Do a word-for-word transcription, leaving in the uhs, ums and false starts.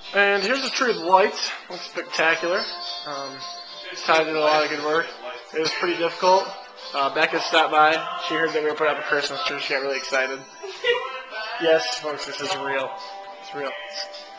And here's the tree with lights. Looks spectacular. Um, Ty did a lot of good work. It was pretty difficult. Uh, Becca stopped by. She heard that we were putting up a Christmas tree. She got really excited. Yes, folks, this is real. It's real.